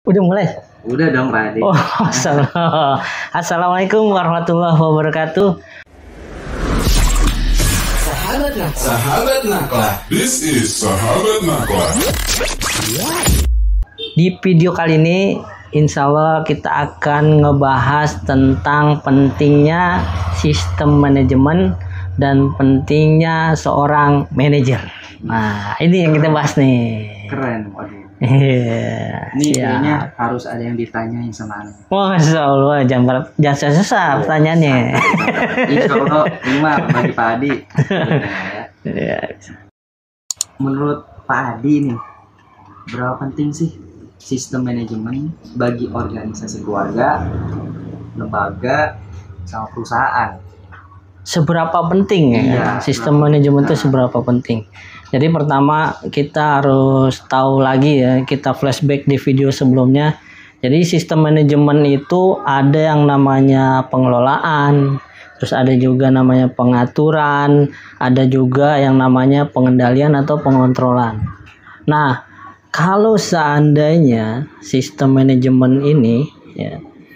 Udah mulai? Udah dong Pak Adi. Oh, Assalamualaikum warahmatullahi wabarakatuh. Sahabat Naklah. This is Sahabat Naklah. Di video kali ini, insya Allah kita akan ngebahas tentang pentingnya sistem manajemen dan pentingnya seorang manajer. Nah, ini yang kita bahas nih. Keren, waduh. Iya. Ini kayaknya harus ada yang ditanyain sama Anda. Masya Allah, jangan susah pertanyaannya. Insya Allah, ini mah bagi Pak Adi. Iya. Menurut Pak Adi nih, berapa penting sih sistem manajemen bagi organisasi keluarga, lembaga, sama perusahaan? Seberapa penting ya, Iya, sistem manajemen itu seberapa penting? Jadi pertama kita harus tahu lagi ya, kita flashback di video sebelumnya. Jadi sistem manajemen itu ada yang namanya pengelolaan, terus ada juga namanya pengaturan, ada juga yang namanya pengendalian atau pengontrolan. Nah, kalau seandainya sistem manajemen ini ya,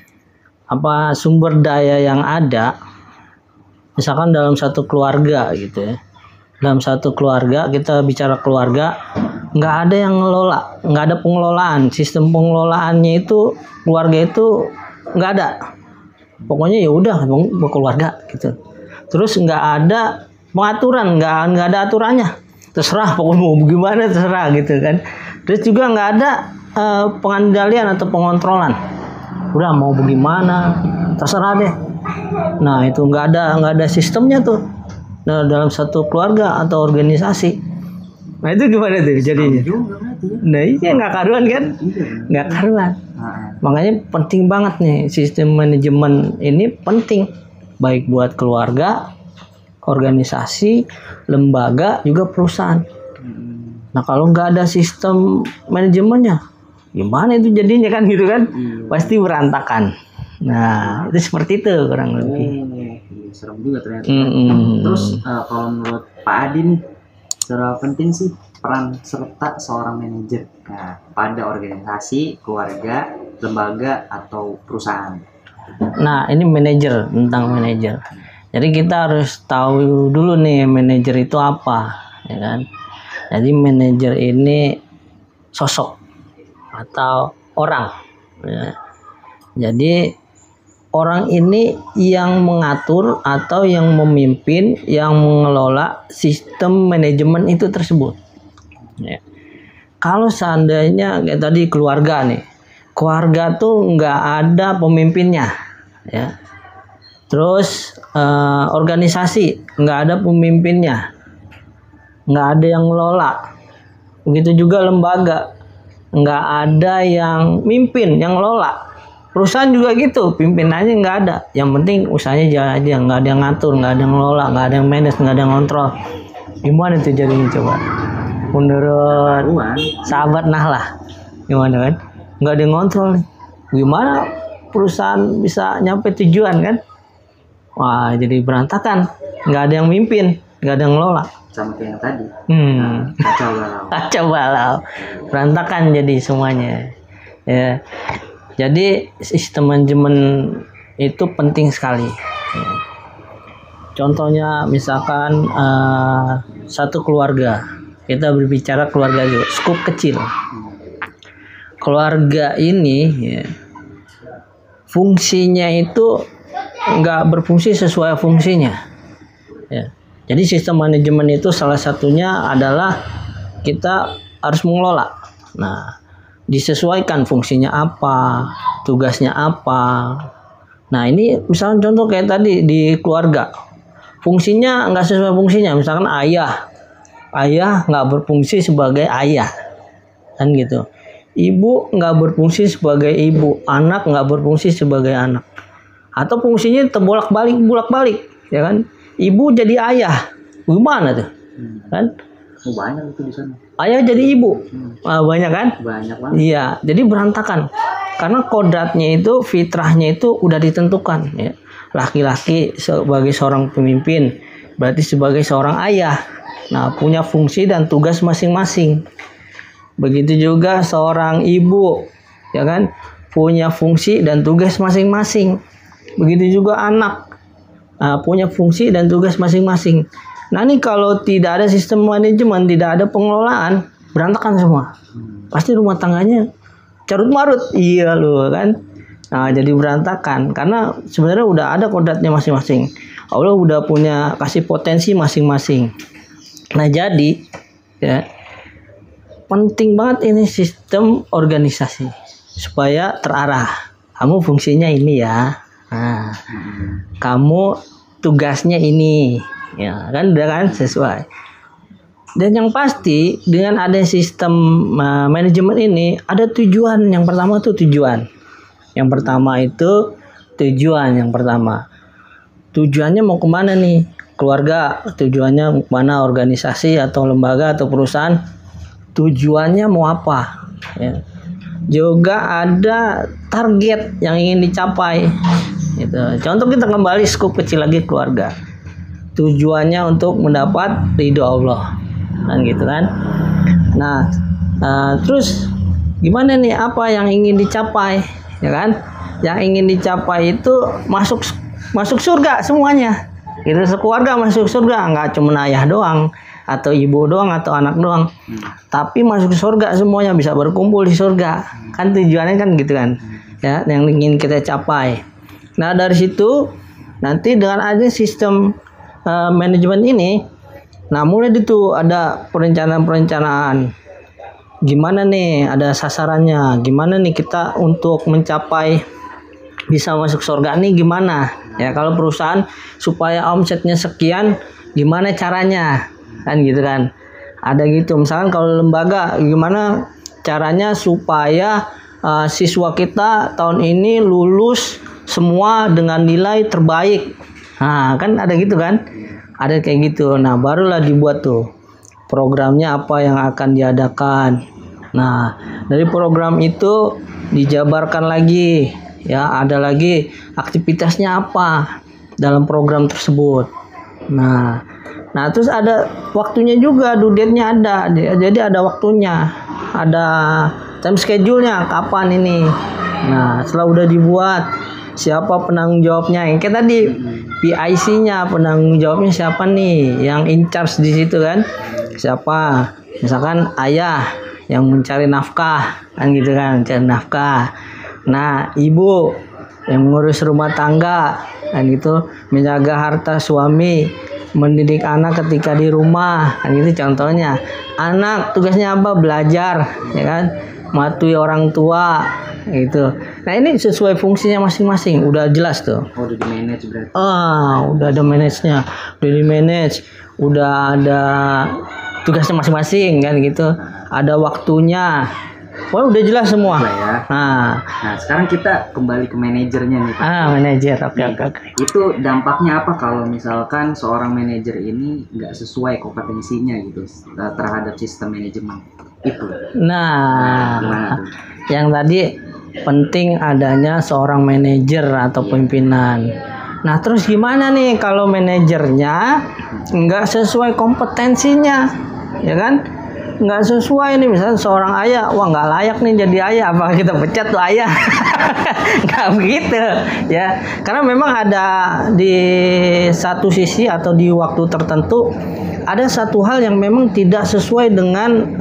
apa sumber daya yang ada, misalkan dalam satu keluarga gitu ya, dalam satu keluarga, kita bicara keluarga, nggak ada yang ngelola, nggak ada pengelolaan, sistem pengelolaannya itu keluarga itu nggak ada, pokoknya ya udah keluarga gitu. Terus nggak ada pengaturan, nggak ada aturannya, terserah pokoknya mau gimana terserah gitu kan. Terus juga nggak ada pengendalian atau pengontrolan, udah mau bagaimana terserah deh. Nah itu nggak ada sistemnya tuh. Nah, dalam satu keluarga atau organisasi. Nah itu gimana tuh jadinya? Nah iya nggak karuan kan? Nggak karuan. Makanya penting banget nih sistem manajemen ini penting. Baik buat keluarga, organisasi, lembaga, juga perusahaan. Nah kalau nggak ada sistem manajemennya, gimana itu jadinya kan gitu kan? Pasti berantakan. Nah itu seperti itu kurang lebih. Serem juga ternyata. Terus kalau menurut Pak Adi nih, seberapa penting sih peran serta seorang manajer pada organisasi, keluarga, lembaga, atau perusahaan? Nah ini manajer, tentang manajer. Jadi kita harus tahu dulu nih manajer itu apa, ya kan? Jadi manajer ini sosok atau orang. Ya. Jadi orang ini yang mengatur atau yang memimpin, yang mengelola sistem manajemen itu tersebut. Ya. Kalau seandainya kayak tadi keluarga nih, keluarga tuh nggak ada pemimpinnya, ya. Terus organisasi nggak ada pemimpinnya, nggak ada yang ngelola. Begitu juga lembaga, nggak ada yang mimpin, yang ngelola. Perusahaan juga gitu, pimpinannya nggak ada. Yang penting usahanya jalan aja, nggak ada yang ngatur, nggak ada yang ngelola, nggak ada yang manage, nggak ada yang kontrol. Gimana itu jadinya coba? Menurut sahabat Naklah, gimana kan? Nggak ada yang ngontrol nih. Gimana perusahaan bisa nyampe tujuan kan? Wah jadi berantakan, nggak ada yang mimpin, nggak ada yang ngelola. Sama kayak yang tadi. Kacau balau. Kacau balau, berantakan jadi semuanya. Ya. Jadi sistem manajemen itu penting sekali. Contohnya misalkan satu keluarga, kita berbicara keluarga juga, skup kecil. Keluarga ini ya, fungsinya itu nggak berfungsi sesuai fungsinya. Ya. Jadi sistem manajemen itu salah satunya adalah kita harus mengelola. Nah disesuaikan fungsinya apa, tugasnya apa. Nah ini misalnya contoh kayak tadi di keluarga, fungsinya nggak sesuai fungsinya. Misalkan ayah nggak berfungsi sebagai ayah, kan gitu. Ibu nggak berfungsi sebagai ibu, anak nggak berfungsi sebagai anak. Atau fungsinya bolak-balik, ya kan? Ibu jadi ayah, gimana tuh, kan? Banyak itu di sana. Ayah jadi ibu, banyak kan? Banyak banget. Iya, jadi berantakan. Karena kodratnya itu, fitrahnya itu udah ditentukan. Ya. Laki-laki sebagai seorang pemimpin, berarti sebagai seorang ayah. Nah, punya fungsi dan tugas masing-masing. Begitu juga seorang ibu, ya kan, punya fungsi dan tugas masing-masing. Begitu juga anak punya fungsi dan tugas masing-masing. Nah ini kalau tidak ada sistem manajemen, tidak ada pengelolaan, berantakan semua. Pasti rumah tangganya carut marut, iya loh kan. Nah jadi berantakan karena sebenarnya udah ada kodratnya masing-masing. Allah udah punya kasih potensi masing-masing. Nah jadi ya penting banget ini sistem organisasi supaya terarah. Kamu fungsinya ini ya. Nah, kamu tugasnya ini, ya kan, udah kan sesuai. Dan yang pasti dengan ada sistem manajemen ini ada tujuan. Yang pertama tuh tujuan. Yang pertama itu tujuan yang pertama. Tujuannya mau kemana nih? Keluarga. Tujuannya mau kemana? Organisasi atau lembaga atau perusahaan. Tujuannya mau apa? Ya. Juga ada target yang ingin dicapai. Gitu. Contoh kita kembali skop kecil lagi keluarga. Tujuannya untuk mendapat ridho Allah, kan gitu kan. Nah, terus gimana nih apa yang ingin dicapai, ya kan? Yang ingin dicapai itu masuk surga semuanya. Itu sekeluarga masuk surga, nggak cuma ayah doang atau ibu doang atau anak doang, tapi masuk surga semuanya, bisa berkumpul di surga. Kan tujuannya kan gitu kan, ya yang ingin kita capai. Nah dari situ nanti dengan ada sistem manajemen ini, nah mulai itu ada perencanaan gimana nih, ada sasarannya, gimana nih kita untuk mencapai bisa masuk surga nih gimana ya. Kalau perusahaan supaya omsetnya sekian gimana caranya, kan gitu kan, ada gitu. Misalkan kalau lembaga gimana caranya supaya siswa kita tahun ini lulus semua dengan nilai terbaik. Nah kan ada gitu kan, ada kayak gitu. Nah barulah dibuat tuh programnya apa yang akan diadakan. Nah dari program itu dijabarkan lagi, ya ada lagi aktivitasnya apa dalam program tersebut. Nah terus ada waktunya juga, due date-nya ada. Jadi ada waktunya, ada time schedule-nya kapan ini. Nah setelah udah dibuat, siapa penanggung jawabnya, yang kayak tadi PIC-nya, penanggung jawabnya siapa nih, yang in charge di situ kan, siapa. Misalkan ayah yang mencari nafkah, kan gitu kan, mencari nafkah. Nah ibu yang mengurus rumah tangga, kan gitu, menjaga harta suami, mendidik anak ketika di rumah, kan gitu contohnya. Anak tugasnya apa? Belajar, ya kan, mematuhi orang tua gitu. Nah ini sesuai fungsinya masing-masing, udah jelas tuh. Oh, udah di manage berarti. Udah ada manage-nya, udah di manage, udah ada tugasnya masing-masing kan gitu, ada waktunya. Wah udah jelas semua. Ya. Nah sekarang kita kembali ke manajernya nih Pak. Manajer, oke. Itu dampaknya apa kalau misalkan seorang manajer ini nggak sesuai kompetensinya gitu terhadap sistem manajemen itu? Nah yang tadi penting adanya seorang manajer atau pimpinan. Nah terus gimana nih kalau manajernya nggak sesuai kompetensinya, ya kan? Nggak sesuai nih, misalnya seorang ayah, wah nggak layak nih jadi ayah, apakah kita pecat tuh ayah? Nggak begitu ya, karena memang ada di satu sisi atau di waktu tertentu ada satu hal yang memang tidak sesuai dengan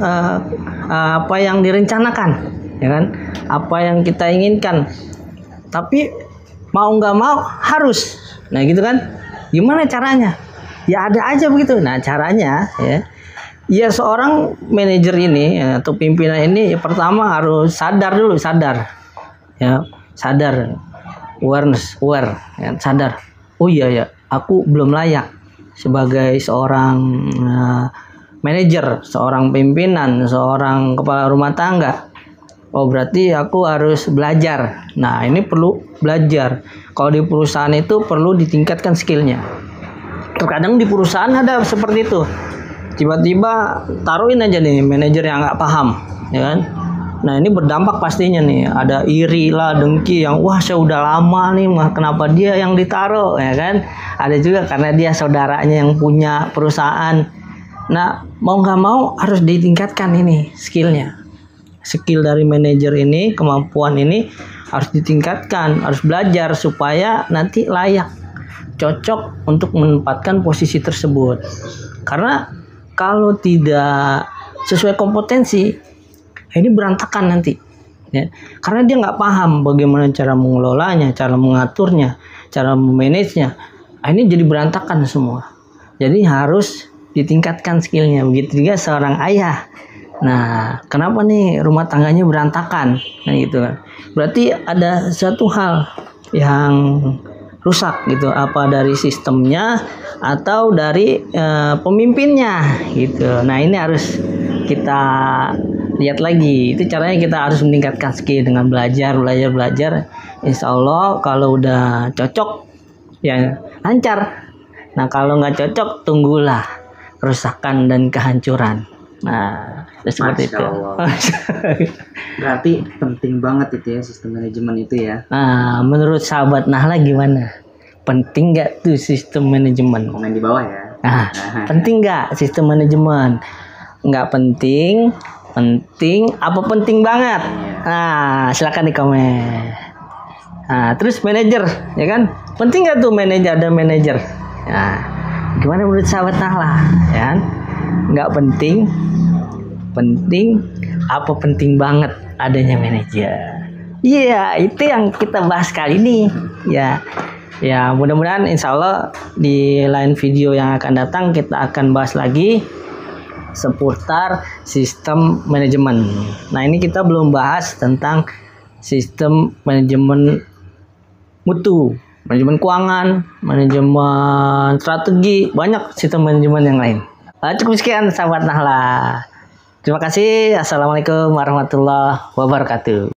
apa yang direncanakan, ya kan, apa yang kita inginkan, tapi mau nggak mau harus. Nah gitu kan, gimana caranya? Ya ada aja begitu. Nah caranya ya seorang manajer ini atau pimpinan ini pertama harus sadar dulu, sadar, aware, ya, sadar. Oh iya ya, aku belum layak sebagai seorang manajer, seorang pimpinan, seorang kepala rumah tangga. Oh berarti aku harus belajar. Nah ini perlu belajar. Kalau di perusahaan itu perlu ditingkatkan skillnya. Terkadang di perusahaan ada seperti itu. Tiba-tiba taruhin aja nih manajer yang nggak paham, ya kan? Nah ini berdampak pastinya nih, ada iri lah, dengki yang wah saya udah lama nih, kenapa dia yang ditaruh, ya kan? Ada juga karena dia saudaranya yang punya perusahaan. Nah mau nggak mau harus ditingkatkan ini skillnya. skill dari manajer ini, kemampuan ini harus ditingkatkan, harus belajar supaya nanti layak, cocok untuk menempatkan posisi tersebut. Karena kalau tidak sesuai kompetensi, ini berantakan nanti. Ya, karena dia nggak paham bagaimana cara mengelolanya, cara mengaturnya, cara memanagenya. Ini jadi berantakan semua. Jadi harus ditingkatkan skillnya. Begitu juga seorang ayah. Nah, kenapa nih rumah tangganya berantakan? Nah, gitu kan. Berarti ada satu hal yang rusak gitu, apa dari sistemnya atau dari pemimpinnya gitu. Nah, ini harus kita lihat lagi. Itu caranya kita harus meningkatkan skill dengan belajar. Insya Allah kalau udah cocok ya lancar. Nah, kalau nggak cocok tunggulah kerusakan dan kehancuran. Nah, seperti itu. Berarti penting banget itu ya sistem manajemen itu ya. Nah, menurut sahabat Nahla gimana? Penting nggak tuh sistem manajemen? Komen di bawah ya. Nah, penting nggak sistem manajemen? Nggak penting, apa penting banget? Nah, silakan di komen. Nah, terus manajer, ya kan? Penting nggak tuh manajer dan manajer? Nah, gimana menurut sahabat Nahla? Ya kan? Nggak penting, apa penting banget adanya manajer? Iya, itu yang kita bahas kali ini. Ya, mudah-mudahan insya Allah di lain video yang akan datang kita akan bahas lagi seputar sistem manajemen. Nah, ini kita belum bahas tentang sistem manajemen mutu, manajemen keuangan, manajemen strategi, banyak sistem manajemen yang lain. Cukup sekian sahabat Nahla. Terima kasih. Assalamualaikum warahmatullahi wabarakatuh.